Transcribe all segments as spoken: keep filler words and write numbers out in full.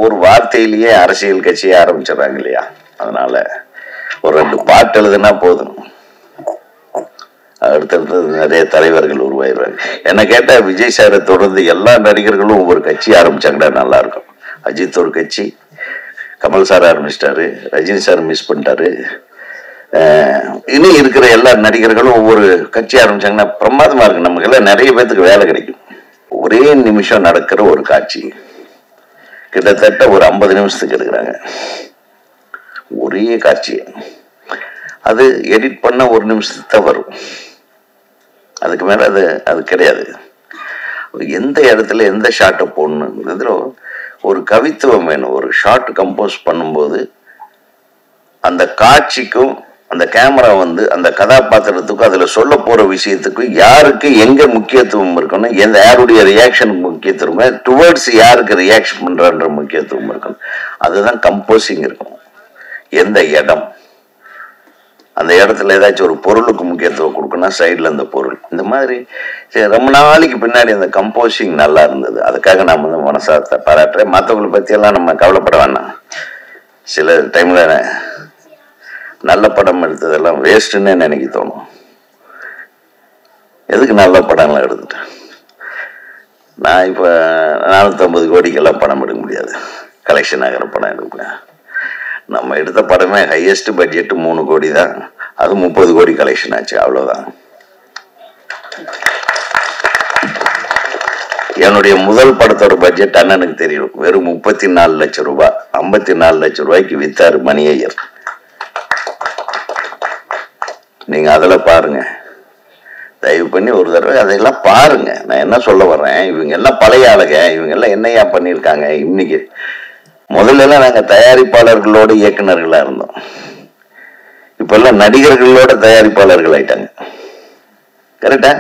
ஒரு வார்த்தையிலேயே அரசியல் கட்சியை ஆரம்பிச்சிடறாங்க இல்லையா? அதனால ஒரு ரெண்டு பாட்டு எழுதுனா போதும், அடுத்தடுத்து நிறைய தலைவர்கள் உருவாயிருவாங்க. என்ன கேட்டா விஜய் சாரை தொடர்ந்து எல்லா நடிகர்களும் ஒவ்வொரு கட்சி ஆரம்பிச்சாங்கன்னா நல்லா இருக்கும். அஜித் ஒரு கட்சி, கமல் சார் ஆரம்பிச்சிட்டாரு, ரஜினி சார் மிஸ் பண்ணிட்டாரு. இனி இருக்கிற எல்லா நடிகர்களும் ஒவ்வொரு கட்சி ஆரம்பிச்சாங்கன்னா பிரமாதமா இருக்கு. நமக்கு எல்லாம் நிறைய பேத்துக்கு வேலை கிடைக்கும். ஒரே நிமிஷம் நடக்கிற ஒரு காட்சி கிட்டத்தட்ட ஒரு ஐம்பது நிமிஷத்துக்கு எடுக்கிறாங்க ஒரே காட்சி. அது எடிட் பண்ண ஒரு நிமிஷத்துக்கு தான் வரும், அதுக்கு மேல அது அது கிடையாது. எந்த இடத்துல எந்த ஷாட்டை போடணுங்கிறதுல ஒரு கவித்துவம் வேணும். ஒரு ஷாட் கம்போஸ் பண்ணும்போது அந்த காட்சிக்கும் அந்த கேமரா வந்து அந்த கதாபாத்திரத்துக்கும் அதுல சொல்ல போற விஷயத்துக்கும் யாருக்கு எங்க முக்கியத்துவம் இருக்கணும், எந்த யாருடைய ரியாக்ஷனுக்கு முக்கியத்துவம், டுவர்ட்ஸ் யாருக்கு ரியாக்ஷன் பண்றன்ற முக்கியத்துவம் இருக்கணும். அதுதான் கம்போசிங் இருக்கும். எந்த இடம், அந்த இடத்துல ஏதாச்சும் ஒரு பொருளுக்கு முக்கியத்துவம் கொடுக்கணும், சைட்ல அந்த பொருள். இந்த மாதிரி ரொம்ப நாளைக்கு பின்னாடி அந்த கம்போசிங் நல்லா இருந்தது. அதுக்காக நான் வந்து மனசார்த்த பாராட்டுறேன். மற்றவங்களை பத்தி எல்லாம் நம்ம கவலைப்பட வேண்டாம். சில டைம்ல நல்ல படம் எடுத்ததெல்லாம் வேஸ்ட்ன்னு நினைக்க தோணும். எதுக்கு நல்ல படம்லாம் எடுத்துட்டேன்? நான் இப்ப நானூத்தி ஐம்பது கோடிக்கெல்லாம் படம் எடுக்க முடியாது, கலெக்ஷன் ஆகிற படம் எடுக்க முடியாது. நம்ம எடுத்த படமே ஹையஸ்ட் பட்ஜெட் மூணு கோடி தான், அது முப்பது கோடி கலெக்ஷன் ஆச்சு, அவ்வளவுதான். என்னுடைய முதல் படத்தோட பட்ஜெட் அண்ணனுக்கு தெரியும், வெறும் முப்பத்தி நாலு லட்சம் ரூபாய். ஐம்பத்தி நாலு லட்சம் ரூபாய்க்கு வித்தாரு மணியையர். நீங்க அதுல பாருங்க, தயவு பண்ணி ஒரு தடவை அதையெல்லாம் பாருங்க. நான் என்ன சொல்ல வர்றேன், இவங்க எல்லாம் பழைய ஆளுங்க, இவங்க எல்லாம் என்னையா பண்ணிருக்காங்க. இன்னைக்கு முதல்ல எல்லாம் நாங்க தயாரிப்பாளர்களோட இயக்குநர்களா இருந்தோம், இப்ப எல்லாம் நடிகர்களோட தயாரிப்பாளர்கள் ஆயிட்டாங்க. கரெக்டா?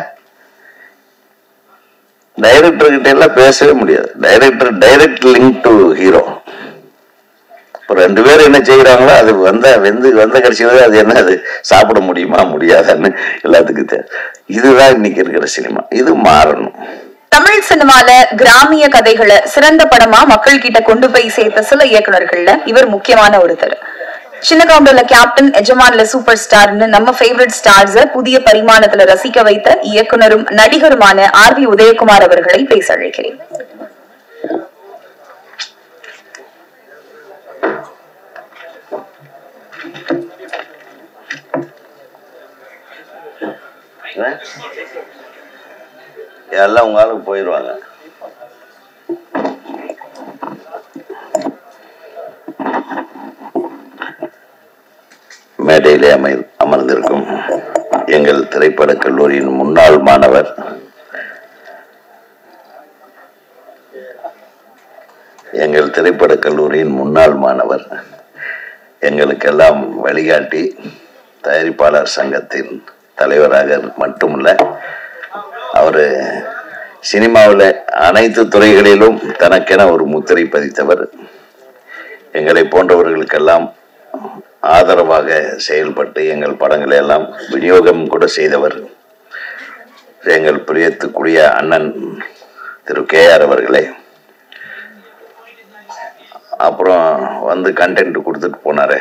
டைரக்டர் கிட்ட எல்லாம் பேசவே முடியாது. Director direct link to hero. ரெண்டு பேரும் என்ன செய்யறாங்களோ அது வந்த வெந்து வந்த கடைசியில அது என்ன, அது சாப்பிட முடியுமா முடியாதான்னு எல்லாத்துக்கும் தெரியும். இதுதான் இன்னைக்கு இருக்கிற சினிமா. இது மாறணும். தமிழ் சினிமால கிராமிய கதைகளை சிறந்த படமா மக்கள் கிட்ட கொண்டு போய் சேர்த்த சில இயக்குநர்கள்ல இவர் முக்கியமான ஒருத்தர். சின்ன கவுண்டர்ல கேப்டன், எஜமான்ல சூப்பர் ஸ்டார்னு நம்ம ஃபேவரட் ஸ்டார்ஸ புதிய பரிமாணத்துல ரசிக்க வைத்த இயக்குனரும் நடிகருமான ஆர் வி உதயகுமார் அவர்களை பேச அழைக்கிறேன். எல்லாம் உங்க ஆளுக்கு போயிடுவாங்க. மேடையிலே அமை அமர்ந்திருக்கும் எங்கள் திரைப்பட கல்லூரியின் முன்னாள் மாணவர், எங்கள் திரைப்பட கல்லூரியின் முன்னாள் மாணவர் எங்களுக்கெல்லாம் வழிகாட்டி, தயாரிப்பாளர் சங்கத்தின் தலைவராக மட்டுமல்ல, அவரு சினிமாவில் அனைத்து துறைகளிலும் தனக்கென ஒரு முத்திரை பதித்தவர். எங்களை போன்றவர்களுக்கெல்லாம் ஆதரவாக செயல்பட்டு எங்கள் படங்களை எல்லாம் விநியோகம் கூட செய்தவர் எங்கள் பிரியத்துக்குரிய அண்ணன் திரு கே ஆர் அவர்களே. அப்புறம் வந்து கண்டென்ட் கொடுத்துட்டு போனாரு,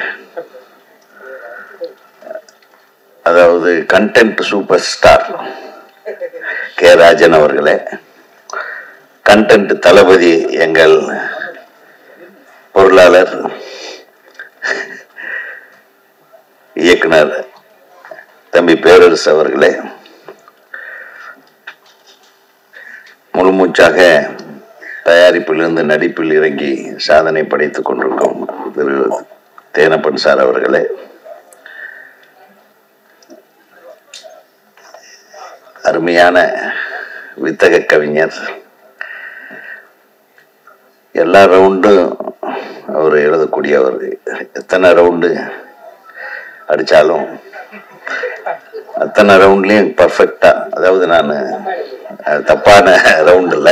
அதாவது content super star K Rajan அவர்களே, கண்டென்ட் தளபதி எங்கள் பொருளாளர் இயக்குனர் தம்பி பேரரசு அவர்களே, முழுமூச்சாக தயாரிப்பிலிருந்து நடிப்பில் இறங்கி சாதனை படைத்துக் கொண்டிருக்கும் திரு தேனப்பன் சார் அவர்களே, அருமையான வித்தக கவிஞர், எல்லா ரவுண்டும் அவர் எழுதக்கூடியவர். எத்தனை ரவுண்டு அடிச்சாலும் அத்தனை ரவுண்ட்லயும் பர்ஃபெக்டா, அதாவது நான் தப்பான ரவுண்ட் இல்லை,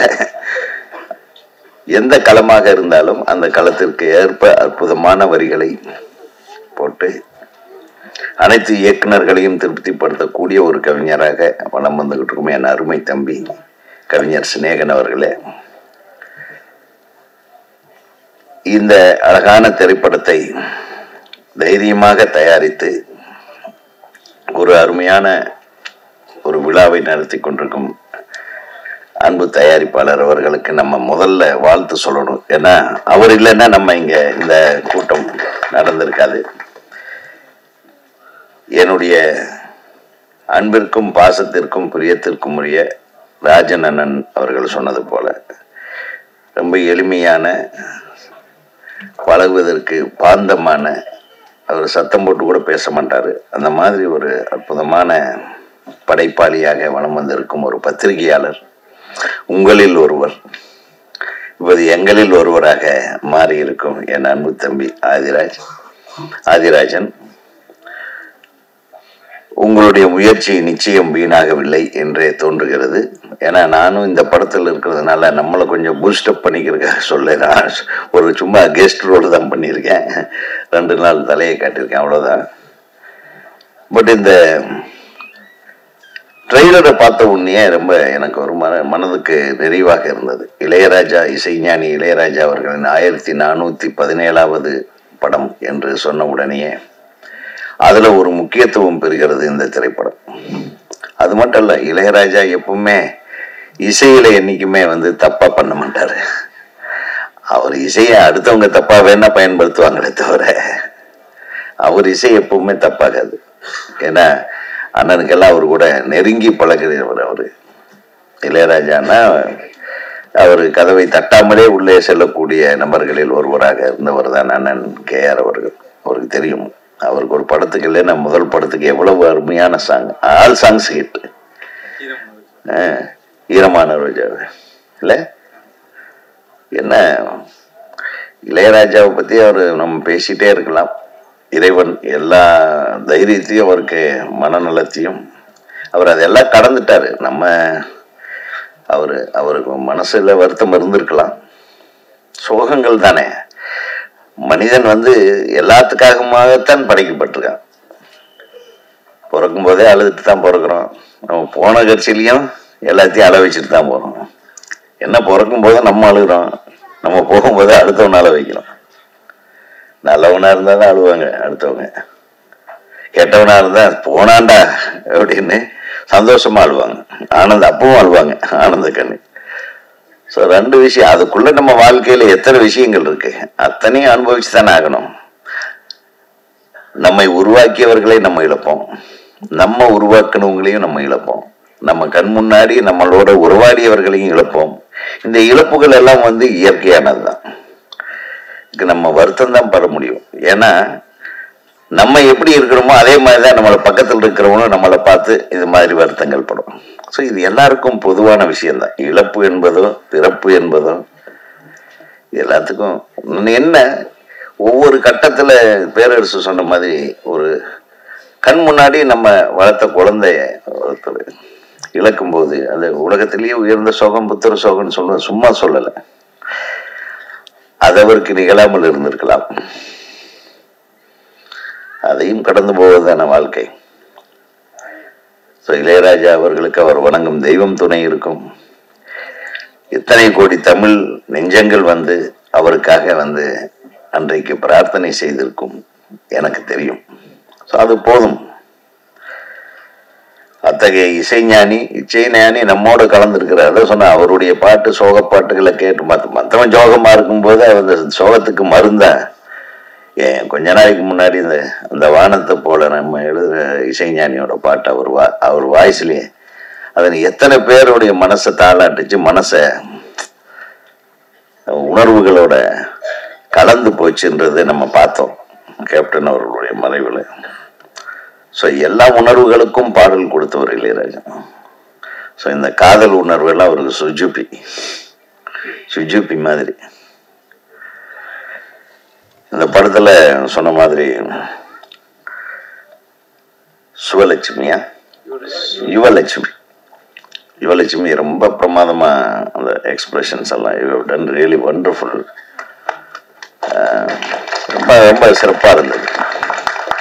எந்த களமாக இருந்தாலும் அந்த களத்திற்கு ஏற்ப அற்புதமான வரிகளை போட்டு அனைத்து இயக்குநர்களையும் திருப்திப்படுத்தக்கூடிய ஒரு கவிஞராக வளம் வந்துகிட்டு இருக்கும் என் அருமை தம்பி கவிஞர் சிநேகன் அவர்களே. இந்த அழகான திரைப்படத்தை தைரியமாக தயாரித்து ஒரு அருமையான ஒரு விழாவை நடத்தி கொண்டிருக்கும் அன்பு தயாரிப்பாளர் அவர்களுக்கு நம்ம முதல்ல வாழ்த்து சொல்லணும். ஏன்னா அவர் இல்லைன்னா நம்ம இங்க இந்த கூட்டம் நடந்திருக்காது. என்னுடைய அன்பிற்கும் பாசத்திற்கும் பிரியத்திற்கும் உரிய ராஜன் அண்ணன் அவர்கள் சொன்னது போல ரொம்ப எளிமையான, பழகுவதற்கு பாந்தமான, அவர் சத்தம் போட்டு கூட பேச மாட்டாரு. அந்த மாதிரி ஒரு அற்புதமான படைப்பாளியாக வலம் வந்திருக்கும் ஒரு பத்திரிகையாளர், உங்களில் ஒருவர், இப்போது எங்களில் ஒருவராக மாறி இருக்கும் என் அன்பு தம்பி ஆதிராஜ் ஆதிராஜன். உங்களுடைய முயற்சி நிச்சயம் வீணாகவில்லை என்றே தோன்றுகிறது. ஏன்னா நானும் இந்த படத்தில் இருக்கிறதுனால நம்மளை கொஞ்சம் பூஸ்டப் பண்ணிக்கிறதுக்காக சொல்ல நான் ஒரு சும்மா கெஸ்ட் ரோல் தான் பண்ணியிருக்கேன். ரெண்டு நாள் தலையை காட்டியிருக்கேன், அவ்வளோதான். பட் இந்த ட்ரெய்லரை பார்த்த உடனே ரொம்ப எனக்கு ஒரு மன மனதுக்கு நிறைவாக இருந்தது. இளையராஜா, இசைஞானி இளையராஜா அவர்களின் ஆயிரத்தி நானூற்றி பதினேழாவது படம் என்று சொன்ன உடனேயே அதில் ஒரு முக்கியத்துவம் பெறுகிறது இந்த திரைப்படம். அது மட்டும் இல்லை, இளையராஜா எப்பவுமே இசையில என்னைக்குமே வந்து தப்பா பண்ண மாட்டாரு. அவர் இசையை அடுத்தவங்க தப்பா வேணா பயன்படுத்துவாங்களே தவிர அவர் இசை எப்பவுமே தப்பாகாது. ஏன்னா அண்ணனுக்கெல்லாம் அவர் கூட நெருங்கி பழகிறவர் அவரு. இளையராஜான்னா அவர் கதவை தட்டாமலே உள்ளே செல்லக்கூடிய நபர்களில் ஒருவராக இருந்தவர் தான் அண்ணன் கே ஆர் அவர்கள். அவருக்கு தெரியும், அவருக்கு ஒரு படத்துக்கு இல்லைன்னா முதல் படத்துக்கு எவ்வளவு அருமையான சாங், ஆல் சாங்ஸ் ஹிட். ஈரமான ரோஜாவை இல்ல என்ன, இளையராஜாவை பத்தி அவர் நம்ம பேசிட்டே இருக்கலாம். இறைவன் எல்லா தைரியத்தையும் அவருக்கு மனநலத்தையும் அவர் அதெல்லாம் கடந்துட்டாரு. நம்ம அவரு அவருக்கு மனசுல வருத்தம் இருந்திருக்கலாம், சோகங்கள் தானே. மனிதன் வந்து எல்லாத்துக்காகத்தான் படைக்கப்பட்டிருக்கான். பிறக்கும் போதே அழுதுட்டு தான் பிறக்கிறோம். நம்ம போன கட்சியிலையும் எல்லாத்தையும் அழ வச்சுட்டு தான் போறோம். என்ன பிறக்கும் போது நம்ம அழுகிறோம், நம்ம போகும்போது அடுத்தவன அழ வைக்கிறோம். நல்லவனா இருந்தா தான் அழுவாங்க அடுத்தவங்க, கெட்டவனா இருந்தா போனாண்டா அப்படின்னு சந்தோஷமா அழுவாங்க. ஆனந்த அப்பவும் அழுவாங்க, ஆனந்த கண்ணு. ஸோ ரெண்டு விஷயம், அதுக்குள்ள நம்ம வாழ்க்கையில எத்தனை விஷயங்கள் இருக்கு, அத்தனையும் அனுபவிச்சு தானே ஆகணும். நம்மை உருவாக்கியவர்களை நம்ம இழப்போம், நம்ம உருவாக்கினவங்களையும் நம்ம இழப்போம், நம்ம கண் முன்னாடி நம்மளோட உருவாடியவர்களையும் இழப்போம். இந்த இழப்புகள் எல்லாம் வந்து இயற்கையானதுதான். நம்ம வருத்தம் தான் பெற முடியும். ஏன்னா நம்ம எப்படி இருக்கிறோமோ அதே மாதிரிதான் நம்மளை பக்கத்தில் இருக்கிறவங்களும் நம்மளை பார்த்து இது மாதிரி வருத்தங்கள் படும். ஸோ இது எல்லாருக்கும் பொதுவான விஷயம்தான். இழப்பு என்பதோ பிறப்பு என்பதோ எல்லாத்துக்கும் என்ன, ஒவ்வொரு கட்டத்துல பேரரசு சொன்ன மாதிரி ஒரு கண் முன்னாடி நம்ம வளர்த்த குழந்தைய ஒருத்தர் இழக்கும் போது அது உலகத்திலேயே உயர்ந்த சோகம் புத்திர சோகம்னு சொல்ல சும்மா சொல்லலை, அது அவருக்கு நிகழாமல் இருந்திருக்கலாம். அதையும் கடந்து போவதுதான வாழ்க்கை. இளையராஜா அவர்களுக்கு அவர் வணங்கும் தெய்வம் துணை இருக்கும். எத்தனை கோடி தமிழ் நெஞ்சங்கள் வந்து அவருக்காக வந்து அன்றைக்கு பிரார்த்தனை செய்திருக்கும் எனக்கு தெரியும். அது போதும். அத்தகைய இசைஞானி இசைஞானி நம்மோட கலந்துருக்கிறார். அதான் சொன்ன, அவருடைய பாட்டு சோக பாட்டுகளை கேட்டு மத்த மற்றவன் சோகமா இருக்கும்போது அந்த சோகத்துக்கு மருந்தா. ஏன் கொஞ்ச நாளைக்கு முன்னாடி இந்த அந்த வானத்தை போல நம்ம எழுதுற இசைஞானியோட பாட்டு அவர் வா அவர் வாய்ஸ்லயே அதனை எத்தனை பேருடைய மனசை தாளாட்டுச்சு, மனசை உணர்வுகளோட கலந்து போச்சுன்றது நம்ம பார்த்தோம் கேப்டன் அவர்களுடைய மறைவில். ஸோ எல்லா உணர்வுகளுக்கும் பாடல் கொடுத்தவர் இளையராஜா. ஸோ இந்த காதல் உணர்வு எல்லாம் அவருக்கு சுஜுப்பி சுஜுப்பி மாதிரி. இந்த படத்துல சொன்ன மாதிரி சுவலட்சுமியா யுவலட்சுமி யுவலட்சுமி ரொம்ப பிரமாதமா அந்த எக்ஸ்பிரஷன்ஸ் எல்லாம் யூ டன் ரியலி வண்டர்ஃபுல். ரொம்ப ரொம்ப சிறப்பா இருந்தது.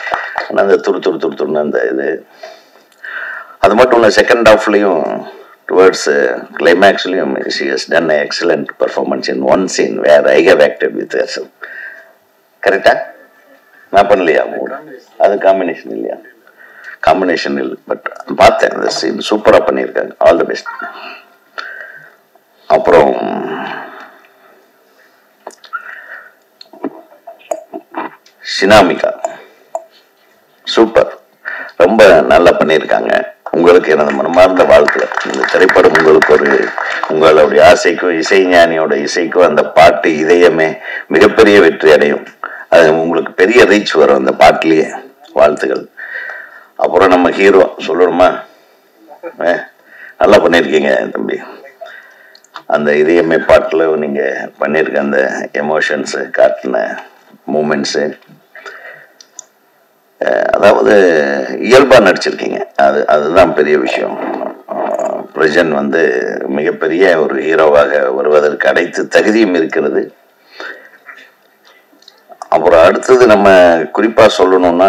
அந்த துரு துரு துரு துருன்னு அந்த இது அது மட்டும் இல்லை, செகண்ட் ஹாஃப்லையும் டு டுவர்ட்ஸ் கிளைமேக்ஸ்லையும் she has done an excellent performance in one scene where I have acted with herself. கரெக்டா? நான் பண்ணலையா? அது காம்பினேஷன் இல்லையா? காம்பினேஷன் இல்லை, பட் பார்த்தேன் அந்த சீன் சூப்பராக பண்ணியிருக்காங்க. All the best. அப்புறம் சினாமிகா சூப்பர், ரொம்ப நல்லா பண்ணியிருக்காங்க. உங்களுக்கு எனது மனமார்ந்த வாழ்த்துக்கள். இந்த திரைப்படம் உங்களுக்கு ஒரு உங்களுடைய ஆசைக்கும் இசைஞானியோட இசைக்கும் அந்த பாட்டு இதயமே மிகப்பெரிய வெற்றி அடையும். அது உங்களுக்கு பெரிய ரீச் வரும் அந்த பாட்டிலேயே. வாழ்த்துக்கள். அப்புறம் நம்ம ஹீரோ சொல்லணுமா? நல்லா பண்ணியிருக்கீங்க தம்பி. அந்த இதயமே பாட்டில் நீங்கள் பண்ணியிருக்க அந்த எமோஷன்ஸு காட்டின மூமெண்ட்ஸு, அதாவது இயல்பாக நடிச்சிருக்கீங்க. அது அதுதான் பெரிய விஷயம். பிரஜன் வந்து மிகப்பெரிய ஒரு ஹீரோவாக வருவதற்கு அனைத்து தகுதியும் இருக்கிறது. அப்புறம் அடுத்தது நம்ம குறிப்பாக சொல்லணும்னா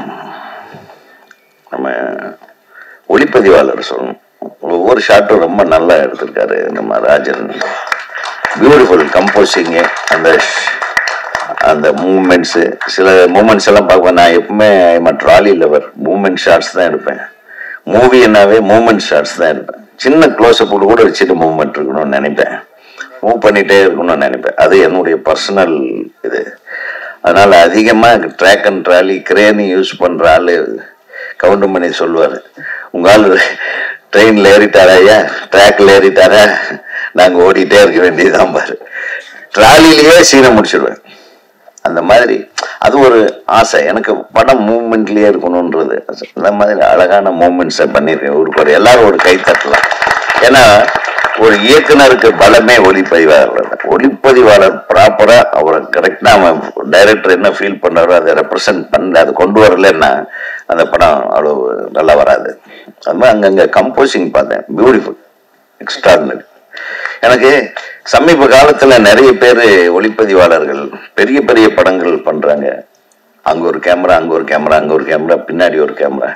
நம்ம ஒளிப்பதிவாளர் சொல்லணும். ஒவ்வொரு ஷாட்டும் ரொம்ப நல்லா எடுத்திருக்காரு நம்ம ராஜன். பியூட்டிஃபுல் கம்போசிங்கு, அந்த அந்த மூமெண்ட்ஸு, சில மூமெண்ட்ஸ் எல்லாம் பார்ப்பேன். நான் எப்பவுமே ட்ராலி லவர், மூமெண்ட் ஷாட்ஸ் தான் எடுப்பேன். மூவின்னாவே மூமெண்ட் ஷாட்ஸ் தான் எடுப்பேன். சின்ன க்ளோஸ்அப் கூட வச்சுட்டு மூவ்மெண்ட் இருக்கணும்னு நினைப்பேன், மூவ் பண்ணிகிட்டே இருக்கணும்னு நினைப்பேன். அது என்னுடைய பர்சனல் இது. அதனால் அதிகமாக ட்ராக் அண்ட் ட்ராலி கிரேனி யூஸ் பண்ணுற ஆள் கவுண்ட் பண்ணி சொல்லுவார், உங்கள் ஆள் ட்ரெயினில் ஏறிட்டாரா, ஐயா ட்ராக்கில் ஏறிட்டாரா, நாங்கள் ஓடிட்டே இருக்க வேண்டியதுதான் பாரு. ட்ராலிலேயே சீனை முடிச்சிடுவேன். அந்த மாதிரி அது ஒரு ஆசை எனக்கு, படம் மூவ்மெண்ட்லேயே இருக்கணுன்றது. அந்த மாதிரி அழகான மூவ்மெண்ட்ஸை பண்ணியிருக்கேன். ஒரு ஒரு எல்லாரும் ஒரு கை தட்டலாம். ஏன்னா ஒரு இயக்குனருக்கு பலமே ஒளிப்பதிவாளர். ஒளிப்பதிவாளர் ப்ராப்பராக அவரை கரெக்டாக அவன் டைரக்டர் என்ன ஃபீல் பண்ணுறாரோ அதை ரெப்ரசன்ட் பண்ண அதை கொண்டு வரலன்னா அந்த படம் அவ்வளோ நல்லா வராது. அது மாதிரி அங்கங்கே கம்போசிங் பார்த்தேன், பியூட்டிஃபுல், எக்ஸ்ட்ராடினரி. எனக்கு சமீப காலத்துல நிறைய பேர் ஒளிப்பதிவாளர்கள் பெரிய பெரிய படங்கள் பண்றாங்க. அங்க ஒரு கேமரா, அங்க ஒரு கேமரா, அங்க ஒரு கேமரா, பின்னாடி ஒரு கேமரா.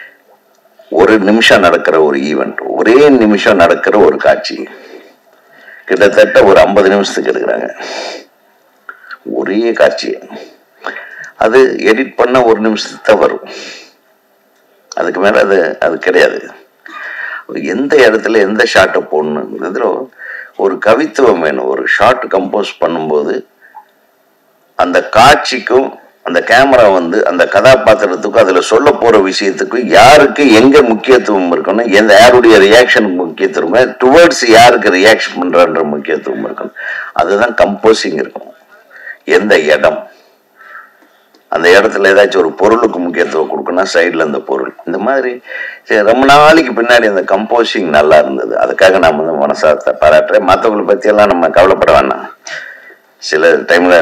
ஒரு நிமிஷம் நடக்கிற ஒரு ஈவெண்ட், ஒரே நிமிஷம் நடக்கிற ஒரு காட்சி கிட்டத்தட்ட ஒரு ஐம்பது நிமிஷத்துக்கு எடுக்கிறாங்க ஒரே காட்சி. அது எடிட் பண்ண ஒரு நிமிஷத்துக்கு வரும், அதுக்கு மேல அது அது கிடையாது. எந்த இடத்துல எந்த ஷாட்டை போடணும், ஒரு கவித்துவம் வேணும். ஒரு ஷார்ட் கம்போஸ் பண்ணும்போது அந்த காட்சிக்கும் அந்த கேமரா வந்து அந்த கதாபாத்திரத்துக்கும் அதில் சொல்ல போற விஷயத்துக்கும் யாருக்கு எங்க முக்கியத்துவம் இருக்கணும், எந்த யாருடைய ரியாக்ஷனுக்கு முக்கியத்துவம், டுவர்ட்ஸ் யாருக்கு ரியாக்ஷன் பண்றன்ற முக்கியத்துவம் இருக்கணும். அதுதான் கம்போசிங் இருக்கும். எந்த இடம், அந்த இடத்துல ஏதாச்சும் ஒரு பொருளுக்கு முக்கியத்துவம் கொடுக்கணும், சைடில் அந்த பொருள். இந்த மாதிரி ரொம்ப நாளைக்கு பின்னாடி அந்த கம்போசிங் நல்லா இருந்தது. அதுக்காக நான் வந்து மனசார்த்த பாராட்டுறேன். மற்றவங்களை பற்றியெல்லாம் நம்ம கவலைப்பட வேண்டாம். சில டைம்ல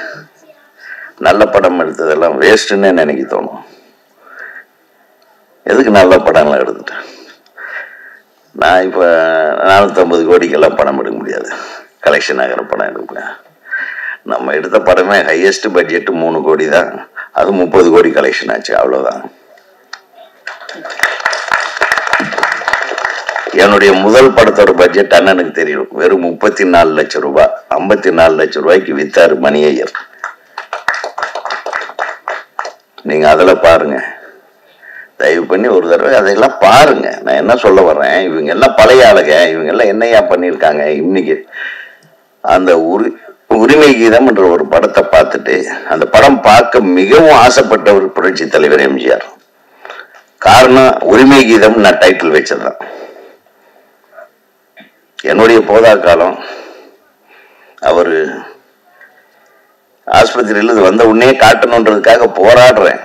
நல்ல படம் எடுத்ததெல்லாம் வேஸ்ட்டுன்னு நினைக்க தோணும். எதுக்கு நல்ல படம்லாம் எடுத்துட்டேன்? நான் இப்போ நானூற்றம்பது கோடிக்கெல்லாம் படம் எடுக்க முடியாது, கலெக்ஷன் ஆகிற படம் எடுப்பேன். நம்ம எடுத்த படமே ஹையஸ்ட் பட்ஜெட் மூணு கோடி தான், அது முப்பது கோடி கலெக்ஷன் ஆச்சு, அவ்வளவுதான். என்னுடைய முதல் படத்தோட பட்ஜெட் அண்ணனுக்கு தெரியும், வெறும் முப்பத்தி நாலு லட்சம் ரூபாய். ஐம்பத்தி நாலு லட்சம் ரூபாய்க்கு வித்தாரு மணியையர். நீங்க அதில் பாருங்க, தயவு பண்ணி ஒரு தடவை அதையெல்லாம் பாருங்க. நான் என்ன சொல்ல வர்றேன், இவங்க எல்லாம் பழைய ஆளுங்க, இவங்க எல்லாம் என்னையா பண்ணியிருக்காங்க. இன்னைக்கு அந்த உரி உரிமை கீதம் என்ற ஒரு படத்தை பார்த்துட்டு அந்த படம் பார்க்க மிகவும் ஆசைப்பட்டவர் புரட்சி தலைவர் எம்ஜிஆர். காரணம் உரிமை கீதம் நான் டைட்டில் வச்சதுதான். என்னுடைய போதா காலம் அவரு ஆஸ்பத்திரியில் வந்த உடனே காட்டணுன்றதுக்காக போராடுறேன்,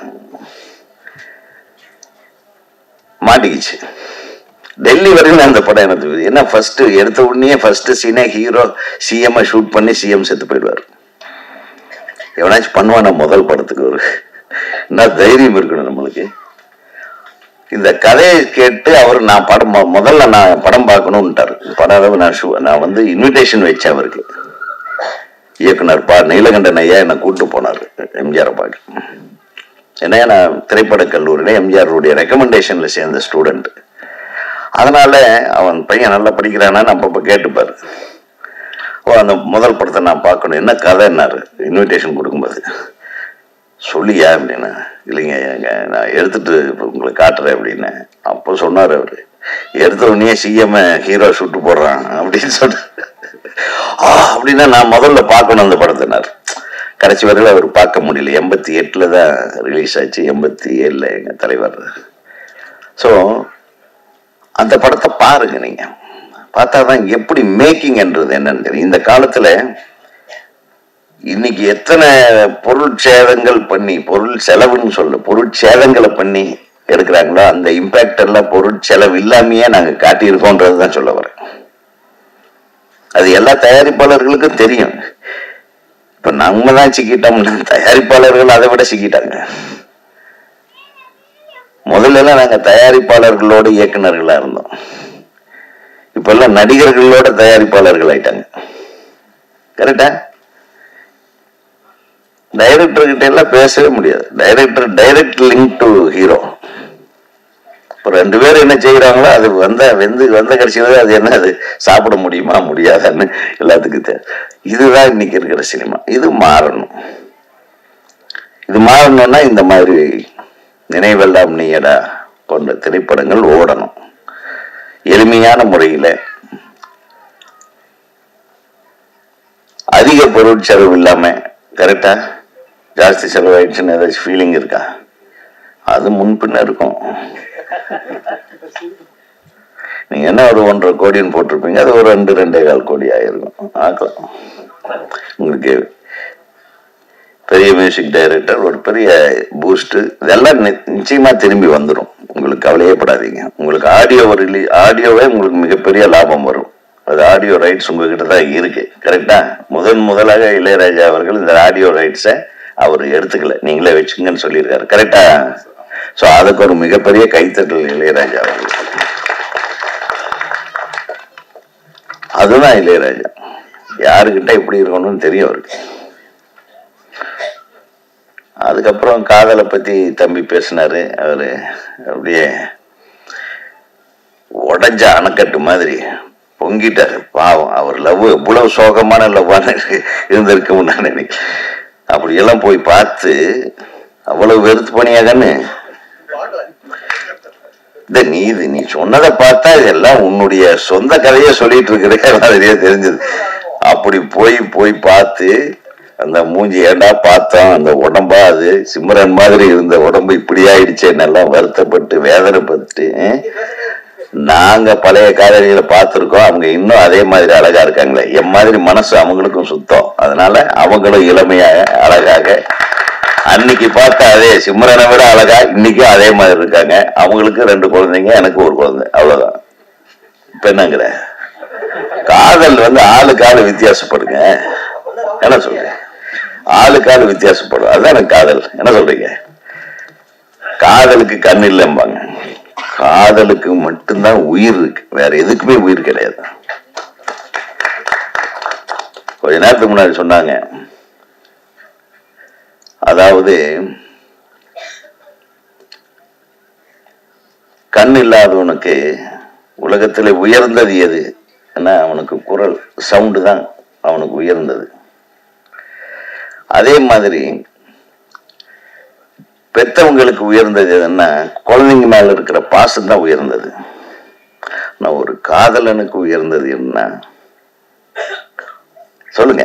மாட்டிக்கிச்சு. டெல்லி வரைக்கும் அந்த படம் எனக்கு என்ன ஃபர்ஸ்ட் எடுத்த உடனே ஃபர்ஸ்ட் சீனே ஹீரோ சிஎம் ஷூட் பண்ணி சிஎம் செத்து போயிடுவார். எவனாச்சும் பண்ணுவானா முதல் படத்துக்கு? ஒரு என்ன தைரியம் இருக்கணும் நம்மளுக்கு. இந்த கதையை கேட்டு அவர் நான் படம் முதல்ல நான் படம் பார்க்கணும்ட்டாரு. படம் நான் ஷூ நான் வந்து இன்விடேஷன் வச்சேன் அவருக்கு. இயக்குனர் பா நீலகண்டன் ஐயா என்னை கூப்பிட்டு போனார் எம்ஜிஆரை பார்க்க. ஏன்னா நான் திரைப்பட கல்லூரியில் எம்ஜிஆருடைய ரெக்கமெண்டேஷன்ல சேர்ந்த ஸ்டூடெண்ட். அதனால அவன் பையன் நல்லா படிக்கிறானான்னு அப்பப்போ கேட்டுப்பாரு. ஓ அந்த முதல் படத்தை நான் பார்க்கணும், என்ன கதைன்னாரு இன்விடேஷன் கொடுக்கும்போது. சொல்லியா அப்படின்னா, இல்லைங்க நான் எடுத்துட்டு உங்களை காட்டுறேன் அப்படின்னு. அப்போ சொன்னார் அவரு, எடுத்த உடனே சிஎம் ஹீரோ ஷூட்டு போடுறான் அப்படின்னு சொன்னார். ஆ அப்படின்னா நான் முதல்ல பார்க்கணும் அந்த படத்தினார். கடைசி வரையில் அவர் பார்க்க முடியல. எண்பத்தி எட்டுல தான் ரிலீஸ் ஆச்சு, எண்பத்தி ஏழுல எங்க தலைவர். ஸோ அந்த படத்தை பாருங்க, நீங்க பார்த்தாதான் எப்படி மேக்கிங் என்றது என்னன்னு தெரியும். இந்த காலத்துல இன்னைக்கு எத்தனை பொருள் சேதங்கள் பண்ணி, பொருள் செலவுன்னு சொல்ல, பொருள் சேதங்களை பண்ணி எடுக்கிறாங்களோ அந்த இம்பாக்ட் எல்லாம் பொருள் செலவு இல்லாமையே நாங்க காட்டியிருக்கோன்றதுதான் சொல்ல வரேன். அது எல்லா தயாரிப்பாளர்களுக்கும் தெரியும். இப்ப நம்ம தான் சிக்கிட்டோம்னா தயாரிப்பாளர்கள் அதை விட சிக்கிட்டாங்க. முதல்ல எல்லாம் நாங்க தயாரிப்பாளர்களோட இயக்குநர்களா இருந்தோம். இப்ப எல்லாம் நடிகர்களோட தயாரிப்பாளர்கள் ஆயிட்டாங்க. கரெக்டா? டைரக்டர் கிட்ட எல்லாம் பேசவே முடியாது. Director direct link to hero. இப்போ ரெண்டு பேரும் என்ன செய்யறாங்களோ அது வந்த வெந்து வந்த கடைசியில அது என்ன, அது சாப்பிட முடியுமா முடியாதான்னு எல்லாத்துக்கும் தெரியும். இதுதான் இன்னைக்கு இருக்கிற சினிமா. இது மாறணும். இது மாறணும்னா இந்த மாதிரி நினைவெல்லாம் நீயடா போன்ற திரைப்படங்கள் ஓடணும். எளிமையான முறையில, அதிக பொருள் செலவு இல்லாம. கரெக்டா? ஜாஸ்தி செலவாயிடுச்சுன்னு ஏதாச்சும் ஃபீலிங் இருக்கா? அது முன்பின்ன இருக்கும். நீங்க என்ன ஒரு ஒன்றரை கோடின்னு போட்டிருப்பீங்க, அது ஒரு ரெண்டு ரெண்டே கால் கோடி ஆயிருக்கும். ஆக்கலாம். உங்களுக்கு பெரிய மியூசிக் டைரக்டர், ஒரு பெரிய பூஸ்ட், இதெல்லாம் நிச்சயமா திரும்பி வந்துடும். உங்களுக்கு கவலையே படாதீங்க. உங்களுக்கு ஆடியோ ரிலீ ஆடியோவே உங்களுக்கு மிகப்பெரிய லாபம் வரும். அது ஆடியோ ரைட்ஸ் உங்ககிட்ட தான் இருக்கு. கரெக்டா? முதன் முதலாக இளையராஜா அவர்கள் இந்த ஆடியோ ரைட்ஸை அவர் எடுத்துக்கல, நீங்களே வச்சுங்கன்னு சொல்லியிருக்காரு. கரெக்டா? சோ அதுக்கு ஒரு மிகப்பெரிய கைத்தட்டல் இளையராஜா அவர்கள். அதுதான் இளையராஜா. யாருக்கிட்ட எப்படி இருக்கணும்னு தெரியும் அவருக்கு. அதுக்கப்புறம் காதலை பத்தி தம்பி பேசினாரு. அவரு அப்படியே உடஞ்ச அணைக்கட்டு மாதிரி பொங்கிட்டாரு. பாவம், அவர் லவ் இவ்வளவு சோகமான லவ்வான இருந்திருக்கும் நான் நினைக்கிறேன். அப்படியெல்லாம் போய் பார்த்து அவ்வளவு வெறுத்து பண்ணியாகன்னு நீ இது நீ சொன்னதை பார்த்தா இதெல்லாம் உன்னுடைய சொந்த கதையை சொல்லிட்டு இருக்கிற மாதிரியே தெரிஞ்சது. அப்படி போய் போய் பார்த்து அந்த மூஞ்சி ஏண்டா பார்த்தோம், அந்த உடம்பா அது சிம்ரன் மாதிரி இருந்த உடம்பு இப்படி ஆயிடுச்சேன்னு எல்லாம் வருத்தப்பட்டு வேதனைப்பட்டு, நாங்க பழைய காதலிகளை பார்த்திருக்கோம், அவங்க இன்னும் அதே மாதிரி அழகா இருக்காங்களே. என் மாதிரி மனசு அவங்களுக்கும் சுத்தம், அதனால அவங்களும் இளமையாக அழகாக, அன்னைக்கு பார்த்தா அதே சிம்ரனை விட அழகா இன்னைக்கும் அதே மாதிரி இருக்காங்க. அவங்களுக்கு ரெண்டு குழந்தைங்க, எனக்கு ஒரு குழந்தை, அவ்வளவுதான். இப்ப என்னங்கிற காதல் வந்து ஆளுக்கு ஆளு வித்தியாசப்படுங்க. என்ன சொல்றீங்க? ஆளுக்கு ஆளு வித்தியாசப்படும், அதுதான் எனக்கு காதல். என்ன சொல்றீங்க? காதலுக்கு கண் இல்லைம்பாங்க. காதலுக்கு மட்டும்தான் உயிர் இருக்கு, வேற எதுக்குமே உயிர் கிடையாது. கொஞ்ச நேரத்துக்கு முன்னாடி சொன்னாங்க, அதாவது கண் இல்லாதவனுக்கு உலகத்துல உயர்ந்தது எது? அவனுக்கு குரல் சவுண்டு தான் அவனுக்கு உயர்ந்தது. அதே மாதிரி பெத்தவங்களுக்கு உயர்ந்தது எதுன்னா குழந்தைங்க மேல இருக்கிற பாசம் தான் உயர்ந்தது. நான் ஒரு காதலனுக்கு உயர்ந்தது என்ன சொல்லுங்க?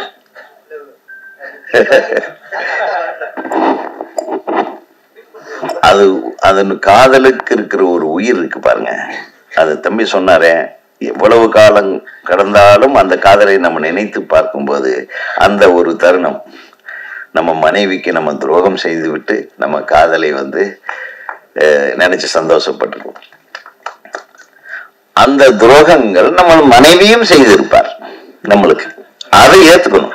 அது அது காதலுக்கு இருக்கிற ஒரு உயிர் இருக்கு பாருங்க. அது தம்பி சொன்னாரே, எவ்வளவு காலம் கடந்தாலும் அந்த காதலை நம்ம நினைத்து பார்க்கும்போது அந்த ஒரு தருணம், நம்ம மனைவிக்கு நம்ம துரோகம் செய்து விட்டு நம்ம காதலை வந்து நினைச்சு சந்தோஷப்பட்டிருக்கோம். அந்த துரோகங்கள் நம்ம மனைவியும் செய்திருப்பார் நம்மளுக்கு, அதை ஏத்துக்கணும்.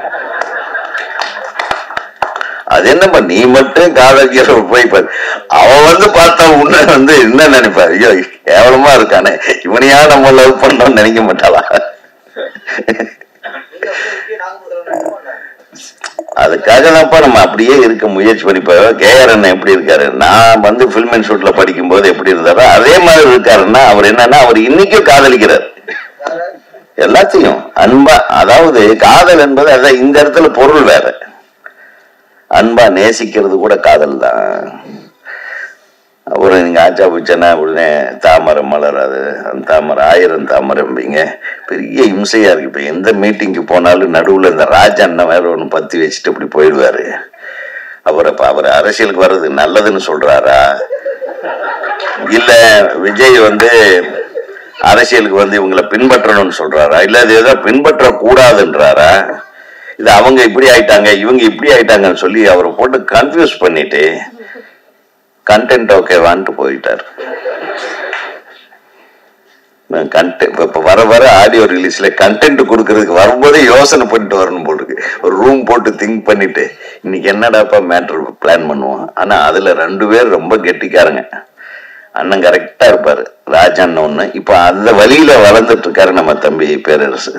அது என்னப்பா நீ மட்டும் காதலிக்கிற போய் பாரு, அவன் வந்து பார்த்தா உன்னை வந்து என்ன நினைப்பாரு, ஐயோ கேவலமா இருக்கானே, இவனையா நம்ம லவ் பண்ணோம்னு நினைக்க மாட்டாளா? அதுக்காக தான்ப்பா நம்ம அப்படியே இருக்க முயற்சி பண்ணிப்போ. கேஆர் அண்ணன் எப்படி இருக்காரு, நான் வந்து ஃபில்ம் இன்ஸ்டியூட்ல படிக்கும் போது எப்படி இருந்தாரோ அதே மாதிரி இருக்காருன்னா அவர் என்னன்னா அவர் இன்னைக்கும் காதலிக்கிறார் எல்லாத்தையும் அன்பா. அதாவது காதல் என்பது அதான் இந்த இடத்துல பொருள் வேற. அன்பா நேசிக்கிறது கூட காதல் தான். ஒரு நீங்க ஆச்சா பூச்சனா உடனே தாமரை மலராது, அந்த தாமரை ஆயிரம் தாமரைம்பிங்க, பெரிய இம்சையா இருக்கு. இப்ப எந்த மீட்டிங்கு போனாலும் நடுவுல இந்த ராஜா அண்ணன் வேற ஒண்ணு பத்தி வச்சுட்டு இப்படி போயிடுவாரு. அவரை அவர் அரசியலுக்கு வர்றது நல்லதுன்னு சொல்றாரா, இல்ல விஜய் வந்து அரசியலுக்கு வந்து இவங்களை பின்பற்றணும்னு சொல்றாரா, இல்ல இது ஏதோ பின்பற்ற கூடாதுன்றாரா, இது அவங்க இப்படி ஆயிட்டாங்க இவங்க இப்படி ஆயிட்டாங்கன்னு சொல்லி அவரை போட்டு கன்ஃபியூஸ் பண்ணிட்டு கண்டென்ட் ஓகேவான்ட்டு போயிட்டார். இப்ப வர வர ஆடியோ ரிலீஸ்ல கண்டென்ட் கொடுக்கறதுக்கு வரும்போதே யோசனை பண்ணிட்டு வரணும் போட்டுருக்கு. ஒரு ரூம் போட்டு திங்க் பண்ணிட்டு இன்னைக்கு என்னடாப்பா மேட்டர் பிளான் பண்ணுவோம். ஆனா அதுல ரெண்டு பேர் ரொம்ப கெட்டிக்காரங்க. அண்ணன் கரெக்டா இருப்பாரு, ராஜா அண்ணன் ஒண்ணு. இப்ப அந்த வழியில வளர்ந்துட்டு இருக்காரு நம்ம தம்பி பேரரசு.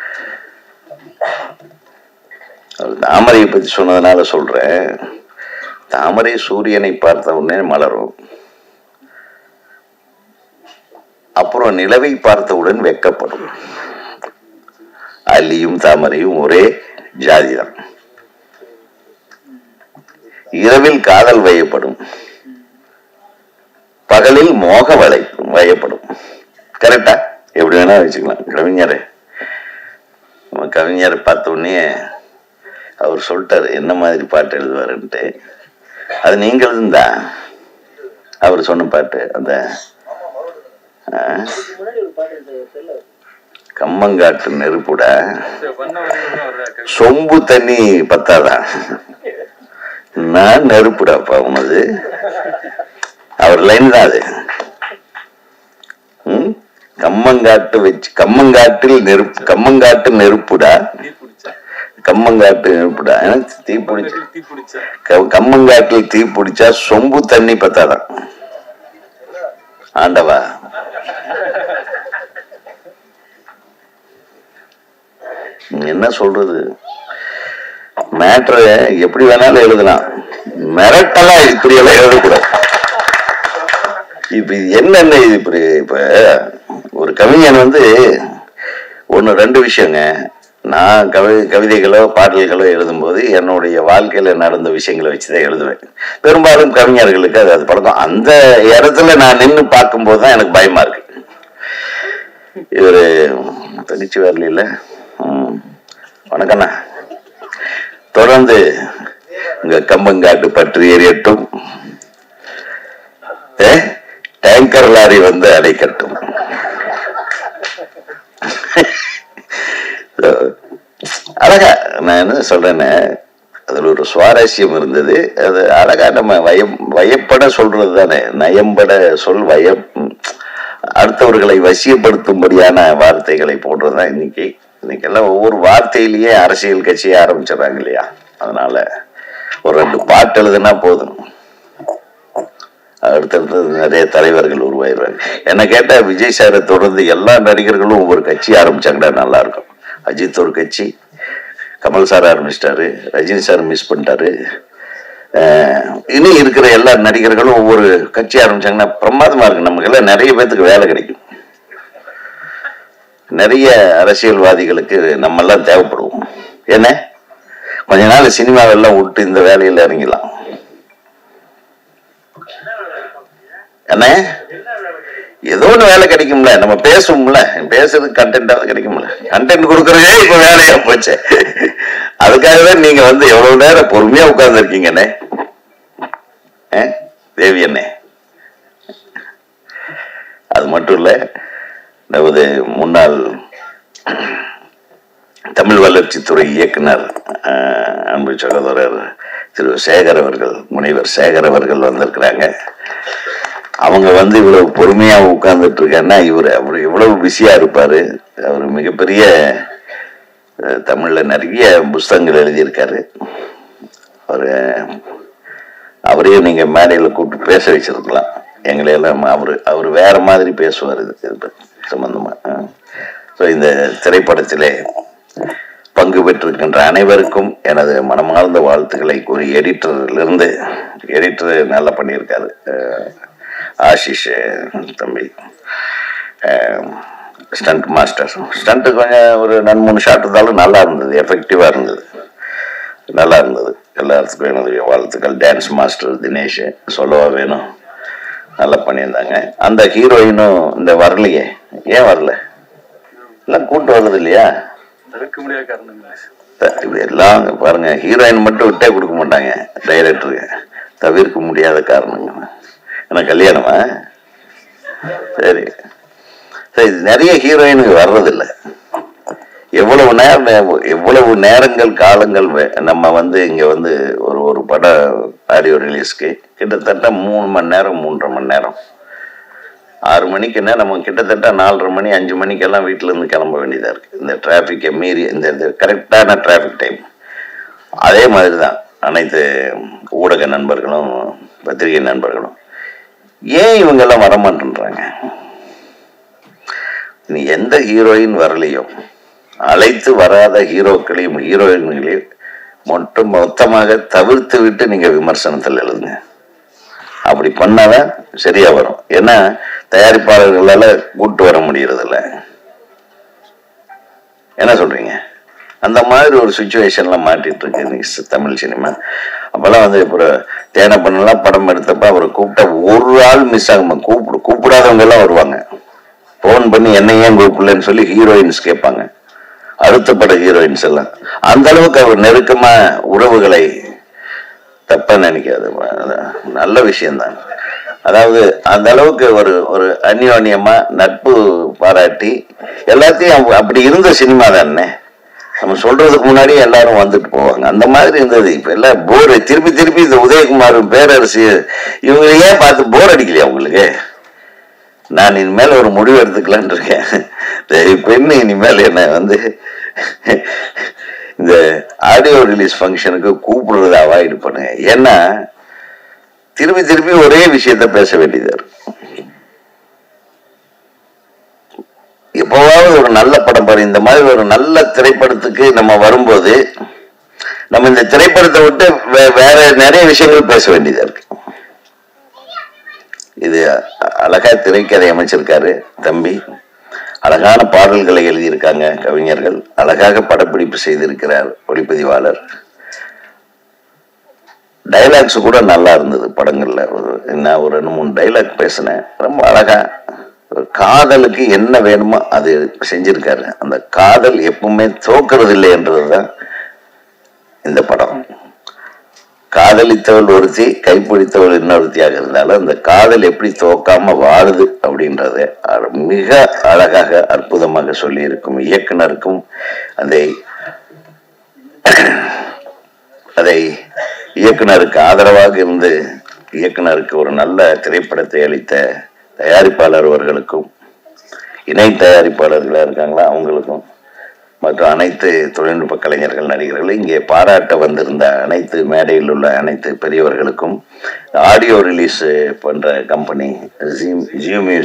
தாமரையை பத்தி சொன்னதுனால சொல்றேன். தாமரை சூரியனை பார்த்த உடனே மலரும், அப்புறம் நிலவை பார்த்தவுடன் வெக்கப்படும். அல்லியும் தாமரையும் ஒரே ஜாதிதான். இரவில் காதல் வயப்படும், பகலில் மோக வலை வயப்படும். கரெக்டா? எப்படி வேணா வச்சுக்கலாம். கவிஞரை கவிஞரை பார்த்த உடனே அவர் சொல்லிட்டாரு என்ன மாதிரி பாட்டு எழுதுவாருன்ட்டு. அது நீங்களும் தான் அவர் சொன்ன பாட்டு. அந்த கம்மங்காட்டு நெருப்புட சொம்பு தண்ணி பத்தாதான், நான் நெருப்புடாப்பா உனது. அவர் லைன் தான் அது. உம் கம்மங்காட்டு வச்சு கம்மங்காட்டில் நெருப்பு கம்மங்காட்டு நெருப்புடா கம்மங்காட்டு நெருப்புடா தீ பிடிச்ச கம்மங்காட்டில் தீ பிடிச்சா சொம்பு தண்ணி பத்தாதான். ஆண்டவா, என்ன சொல்றது? மேட்ரு எப்படி வேணாலும் எழுதலாம், மிரட்டலா இப்படி எல்லாம் எழுதக்கூடாது. இப்ப என்னென்ன இது இப்படி இப்ப ஒரு கவிஞன் வந்து ஒன்னு ரெண்டு விஷயங்க. நான் கவி கவிதைகளோ பாடல்களோ எழுதும்போது என்னுடைய வாழ்க்கையில நடந்த விஷயங்களை வச்சுதான் எழுதுவேன். பெரும்பாலும் கவிஞர்களுக்கு அது அது பழக்கம். அந்த இடத்துல நான் நின்று பார்க்கும்போது தான் எனக்கு பயமா இருக்கு. இவரு தனிச்சு வரல. உம் வணக்கண்ணா. தொடர்ந்து உங்க கம்பங்காட்டு பற்றி எரியட்டும், டேங்கர் லாரி வந்து அடைக்கட்டும். அழகா நான் என்ன சொல்றேன்னு, அதுல ஒரு சுவாரஸ்யம் இருந்தது. அது அழகா நம்ம வயம் வயப்பட சொல்றது தானே, நயம்பட சொல் வய அடுத்தவர்களை வசியப்படுத்தும்படியான வார்த்தைகளை போடுறதுதான் இன்னைக்கு. இன்னைக்கு எல்லாம் ஒவ்வொரு வார்த்தையிலேயே அரசியல் கட்சியை ஆரம்பிச்சிடறாங்க இல்லையா? அதனால ஒரு ரெண்டு பாட்டு எழுதுனா போதும், அடுத்தடுத்து நிறைய தலைவர்கள் உருவாயிருவாங்க. என்ன கேட்டா விஜய் சாரை தொடர்ந்து எல்லா நடிகர்களும் ஒவ்வொரு கட்சி ஆரம்பிச்சாங்கன்னா நல்லா இருக்கும். அஜித் ஒரு கட்சி, கமல் சார் ஆரம்பிச்சிட்டாரு, ரஜினி சார் மிஸ் பண்ணிட்டாரு. இனி இருக்கிற எல்லா நடிகர்களும் ஒவ்வொரு கட்சி ஆரம்பிச்சாங்கன்னா பிரமாதமா இருக்கு. நமக்கு எல்லாம் நிறைய பேத்துக்கு வேலை கிடைக்கும். நிறைய அரசியல்வாதிகளுக்கு நம்ம எல்லாம் தேவைப்படுவோம். என்ன கொஞ்ச நாள் சினிமாவெல்லாம் விட்டு இந்த வேலையில இறங்கிடலாம். என்ன ஏதோ ஒன்று வேலை கிடைக்கும்ல, நம்ம பேசுவோம்ல, பேசுறதுக்கு கண்டென்டாவது கிடைக்கும்ல. கண்டென்ட் கொடுக்கறதே இப்ப வேலையா போச்சு. அதுக்காகதான் நீங்க வந்து எவ்வளவு நேரம் பொறுமையா உட்கார்ந்து இருக்கீங்கண்ணே தேவி அண்ணே. அது மட்டும் இல்ல, நமது முன்னாள் தமிழ் வளர்ச்சித்துறை இயக்குனர் அன்பு சகோதரர் திரு சேகர் அவர்கள், முனைவர் சேகர் அவர்கள் வந்திருக்கிறாங்க. அவங்க வந்து இவ்வளவு பொறுமையா உட்கார்ந்துட்டு இருக்காருன்னா இவரு அவரு எவ்வளவு பிஸியா இருப்பாரு. அவரு மிகப்பெரிய தமிழ்ல நிறைய புஸ்தகங்கள் எழுதியிருக்காரு. அவரு அவரையும் நீங்க மேடையில கூப்பிட்டு பேச வச்சிருக்கலாம். எங்களையெல்லாம் அவரு அவரு வேற மாதிரி பேசுவார் இது சம்பந்தமா. ஸோ இந்த திரைப்படத்திலே பங்கு பெற்றிருக்கின்ற அனைவருக்கும் எனது மனமார்ந்த வாழ்த்துக்களை கூறி எடிட்டரிலிருந்து எடிட்டர் நல்லா பண்ணியிருக்காரு ஆஷிஷ் தம்பி, ஸ்டண்ட் மாஸ்டர் ஸ்டண்ட்டு கொஞ்சம் ஒரு ரெண்டு மூணு ஷாட் இருந்தாலும் நல்லா இருந்தது, எஃபெக்டிவாக இருந்தது, நல்லா இருந்தது. எல்லாத்துக்கும் எனது வாழ்த்துக்கள். டான்ஸ் மாஸ்டர் தினேஷ் சொல்லவா வேணும், நல்லா பண்ணியிருந்தாங்க. அந்த ஹீரோயினும் இந்த வரலையே, ஏன் வரல? எல்லாம் கூட்டு வர்றது இல்லையா? தவிர்க்க முடியாத காரணம் எல்லாம் பாருங்க, ஹீரோயின் மட்டும் விட்டே கொடுக்க மாட்டாங்க டைரக்டருக்கு, தவிர்க்க முடியாத காரணங்க. ஏன்னா கல்யாணமா சரி சரி நிறைய ஹீரோயினுக்கு வர்றதில்லை. எவ்வளவு நேரம் எவ்வளவு நேரங்கள் காலங்கள் நம்ம வந்து இங்க வந்து ஒரு ஒரு பட ஆடியோ ரிலீஸ்க்கு கிட்டத்தட்ட மூணு மணி நேரம் மூன்றரை மணி நேரம் ஆறு மணிக்குன்னா நம்ம கிட்டத்தட்ட நாலரை மணி அஞ்சு மணிக்கெல்லாம் வீட்டுல இருந்து கிளம்ப வேண்டியதா இருக்கு. இந்த டிராபிக்கை மீறி இந்த கரெக்டான டிராபிக் டைம். அதே மாதிரிதான் அனைத்து ஊடக நண்பர்களும் பத்திரிகை நண்பர்களும். ஏன் இவங்கெல்லாம் வரமாட்டேன்றாங்க? நீ எந்த ஹீரோயின் வரலையோ, அழைத்து வராத ஹீரோக்களையும் ஹீரோயின்களையும் மட்டும் மொத்தமாக தவிர்த்து விட்டு நீங்க விமர்சனத்தில் எழுதுங்க. அப்படி பண்ணாதான் சரியா வரும். ஏன்னா தயாரிப்பாளர்களால கூட்டு வர முடியறது இல்லை. என்ன சொல்றீங்க? அந்த மாதிரி ஒரு சுச்சுவேஷன்ல மாட்டிட்டு இருக்கு தமிழ் சினிமா. அப்பெல்லாம் வந்து இப்போ தேனை பண்ணலாம் படம் எடுத்தப்ப அவரை கூப்பிட்டா ஒரு ஆள் மிஸ் ஆகுமா? கூப்பிடு கூப்பிடாதவங்க எல்லாம் வருவாங்க. போன் பண்ணி என்ன ஏன் கூப்பிடலன்னு சொல்லி ஹீரோயின்ஸ் கேட்பாங்க. அடுத்த பட ஹீரோயின்ஸ் எல்லாம் அந்த அளவுக்கு அவர் நெருக்கமா உறவுகளை தப்பா நினைக்காது, நல்ல விஷயம்தான். அதாவது அந்த அளவுக்கு ஒரு ஒரு அந்யோன்யமா நட்பு பாராட்டி எல்லாத்தையும் அப்படி இருந்த சினிமா தானே. நம்ம சொல்றதுக்கு முன்னாடி எல்லாரும் வந்துட்டு போவாங்க. அந்த மாதிரி இருந்தது. இப்ப எல்லாம் போர், திருப்பி திருப்பி இந்த உதயகுமார் பேரரசு இவங்க ஏன் பார்த்து போர் அடிக்கலையா உங்களுக்கு? நான் இனிமேல் ஒரு முடிவு எடுத்துக்கலான் இருக்கேன். இப்ப என்ன இனிமேல் என்ன வந்து இந்த ஆடியோ ரிலீஸ் ஃபங்க்ஷனுக்கு கூப்பிடுறத அவாய்டு பண்ணுங்க. ஏன்னா திருப்பி திருப்பி ஒரே விஷயத்த பேச வேண்டியதா இருக்கும். எப்பவாவது ஒரு நல்ல படம் பாரு, இந்த மாதிரி ஒரு நல்ல திரைப்படத்துக்கு நம்ம வரும்போது நம்ம இந்த திரைப்படத்தை விட்டு வேற நிறைய விஷயங்கள் பேச வேண்டியதா இருக்கு. இது அழகா திரைக்கதை அமைச்சிருக்காரு தம்பி, அழகான பாடல்களை எழுதியிருக்காங்க கவிஞர்கள், அழகாக படப்பிடிப்பு செய்திருக்கிறார் ஒளிப்பதிவாளர். டைலாக்ஸ் கூட நல்லா இருந்தது படங்கள்ல. ஒரு நான் ஒரு ரெண்டு மூணு டைலாக் பேசினேன், ரொம்ப அழகா. காதலுக்கு என்ன வேணுமோ அது செஞ்சிருக்காரு. அந்த காதல் எப்பவுமே தோக்கிறது இல்லை என்றதுதான் இந்த படம். காதலித்தவள் ஒருத்தி, கைப்பிடித்தவள் இன்னொருத்தியாக இருந்தாலும் அந்த காதல் எப்படி தோக்காம வாழுது அப்படின்றத மிக அழகாக அற்புதமாக சொல்லி இருக்கும் இயக்குனருக்கும் அதை அதை இயக்குனருக்கு ஆதரவாக இருந்து இயக்குனருக்கு ஒரு நல்ல திரைப்படத்தை அளித்த தயாரிப்பாளர் அவர்களுக்கும், இணை தயாரிப்பாளர்களா இருக்காங்களா அவங்களுக்கும், மற்றும் அனைத்து தொழில்நுட்ப கலைஞர்கள் நடிகர்கள், இங்கே பாராட்ட வந்திருந்த அனைத்து மேடையில் உள்ள அனைத்து பெரியவர்களுக்கும், ஆடியோ ரிலீஸ் பண்ற கம்பெனி ஜியோ மியூசிக்